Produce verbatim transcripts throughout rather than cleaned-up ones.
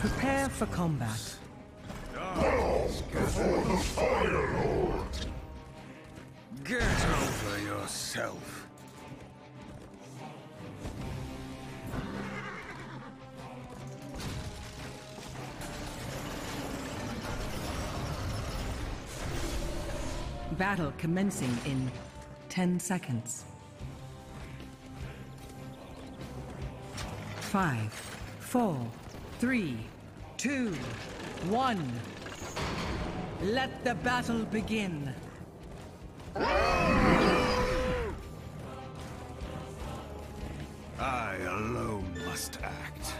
Prepare for combat. For the Fire Lord! Get over yourself. Battle commencing in ten seconds. Five, four, three, two, one. Let the battle begin. I alone must act.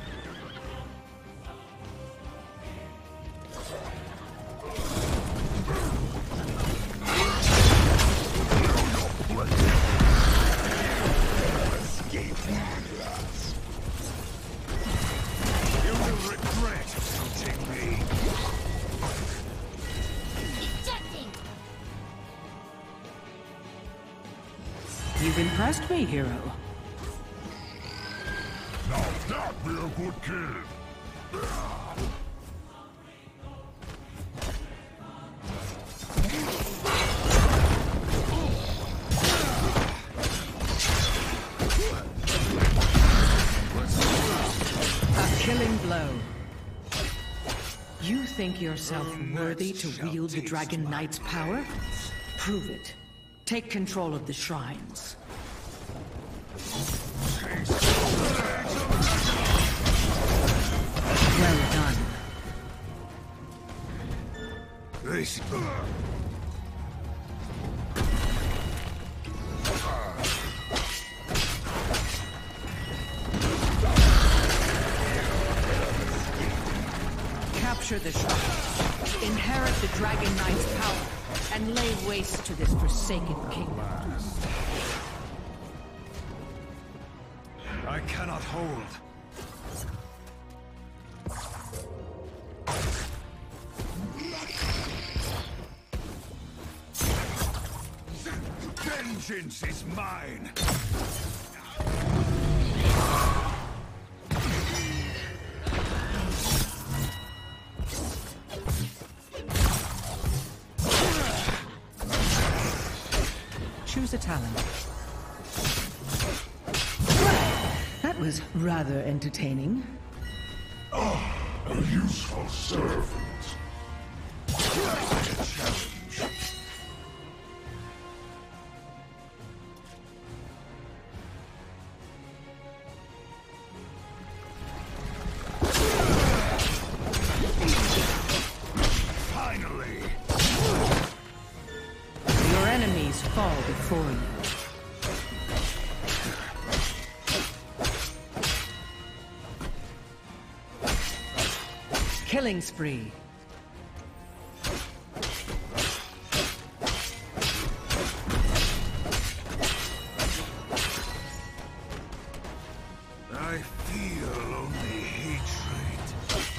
You will regret approaching me. Ejecting! You've impressed me, hero. Now that be a good kid! A killing blow. You think yourself worthy to wield the Dragon Knight's power? Prove it. Take control of the shrines. Well done. This. Capture the shrines. Inherit the Dragon Knight's power. And lay waste to this forsaken kingdom. I cannot hold. Vengeance is mine! Choose a talent. That was rather entertaining. Ah, a useful servant. Challenge. Finally! Your enemies fall before you. Killing spree. I feel only hatred.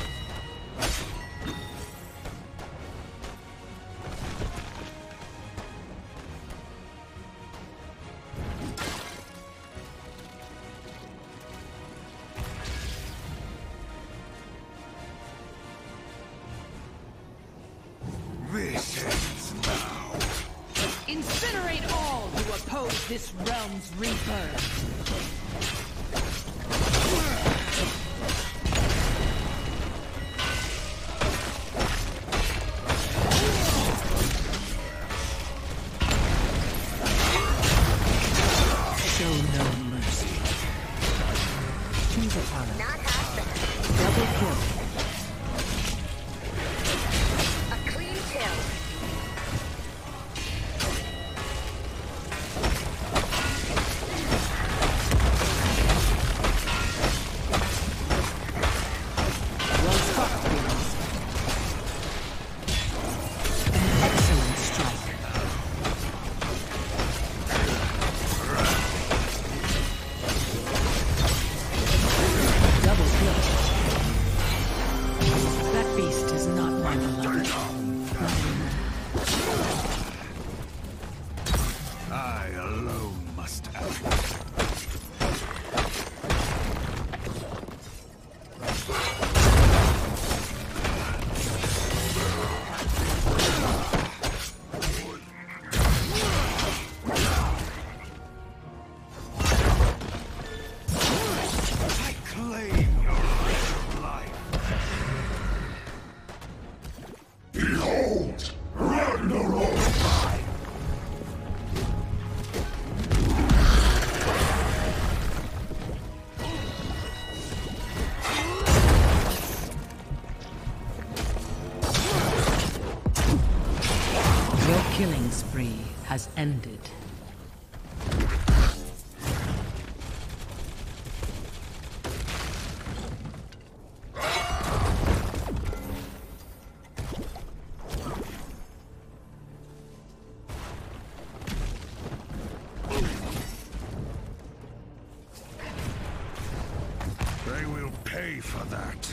This ends now. Incinerate all who oppose this realm's rebirth. Show no mercy. Choose a talent. Not half bad. Double kill. A clean kill. Well fought, Phoenix. An excellent strike. Double kill. That beast is not my beloved. I alone must act. has ended. They will pay for that.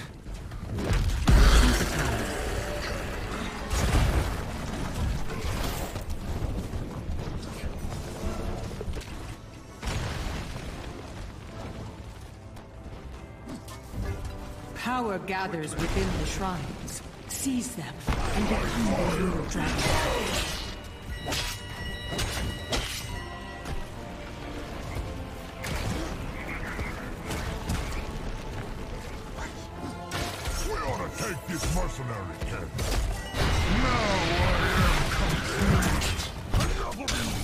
Power gathers within the shrines. Seize them and become the new dragon. We ought to take this mercenary camp. Now I am complete. Enough of you.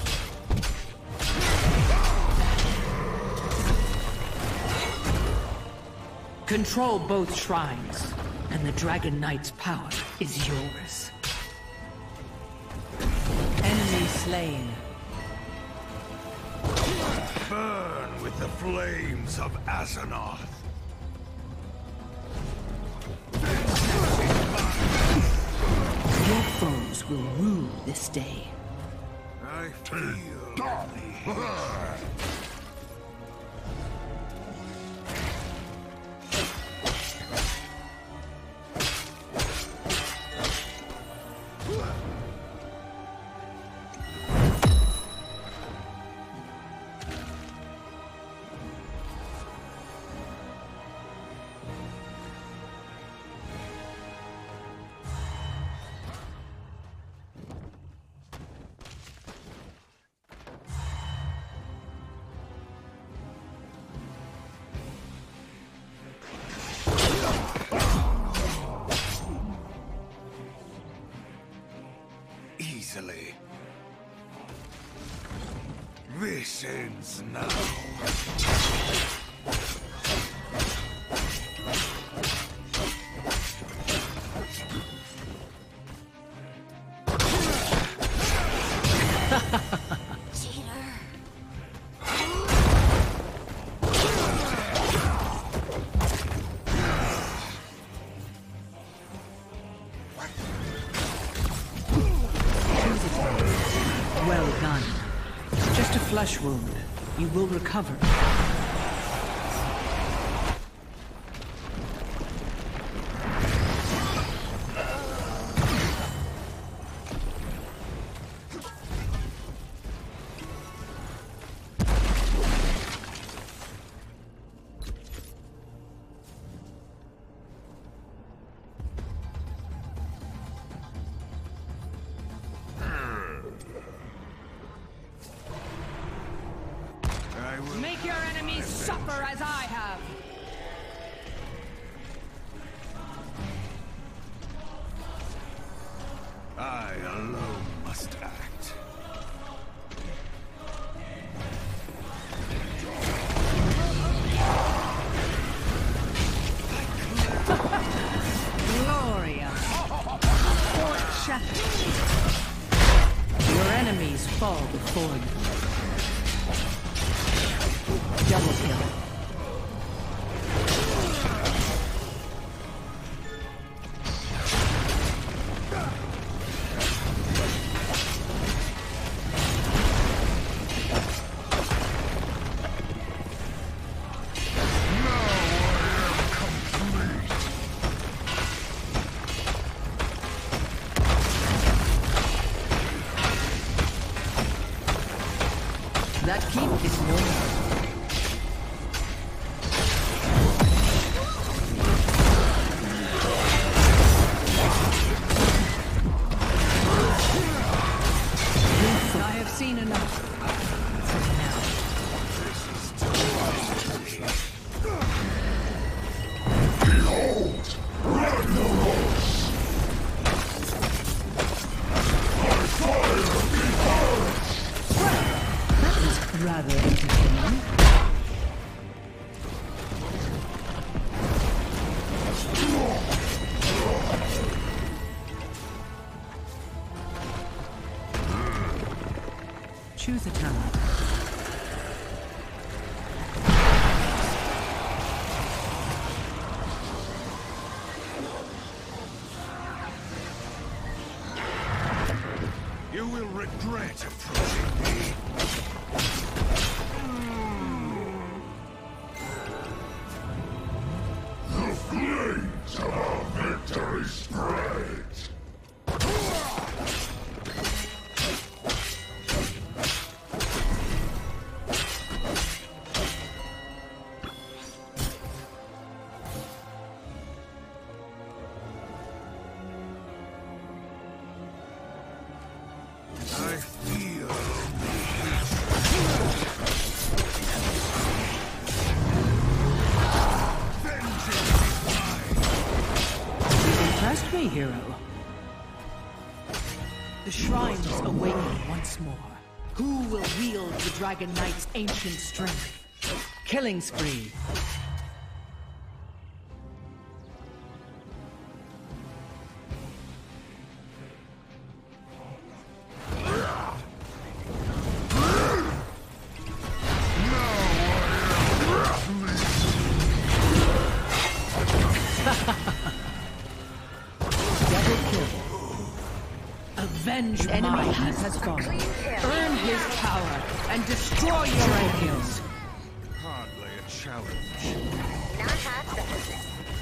Control both shrines, and the Dragon Knight's power is yours. Enemy slain. Burn with the flames of Azeroth. Your foes will rue this day. I feel the hatred. Easily. This ends now. Well done. Just a flesh wound. You will recover. Make your enemies suffer as I have. I alone must act. Gloria. Fort shattered. Your enemies fall before you. Double kill. That keep is yours. I have seen enough. Behold! Ragnaros! My fire be purged! That was rather entertaining. Choose a talent. You will regret approaching me. The flames of our victory spread. I feel Impressed me, hero. The shrines awaken once more. Who will wield the Dragon Knight's ancient strength? Killing spree. Avenge enemy has, has gone. Earn his power and destroy your enemies. hardly a challenge. Not half bad.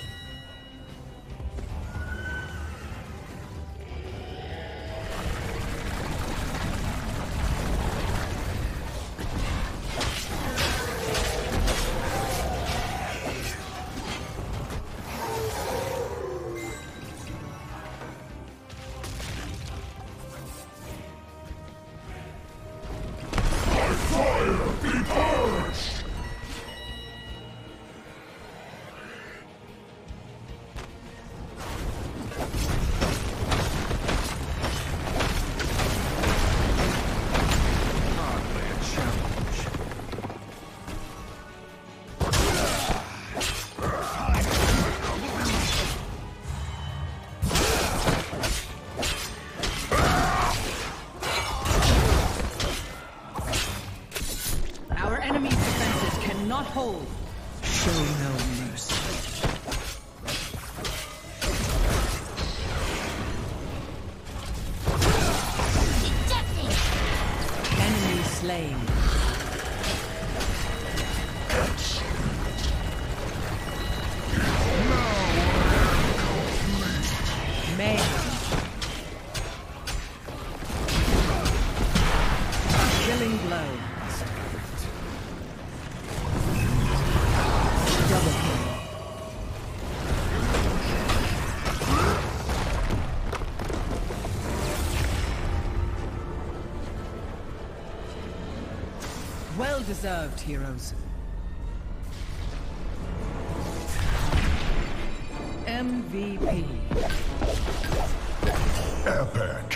Not hold. Show no mercy. Ejecting. Enemy slain. May. Killing blow. Well deserved, heroes. M V P. Epic.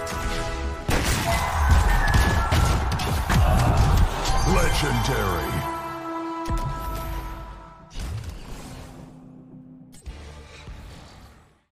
Legendary.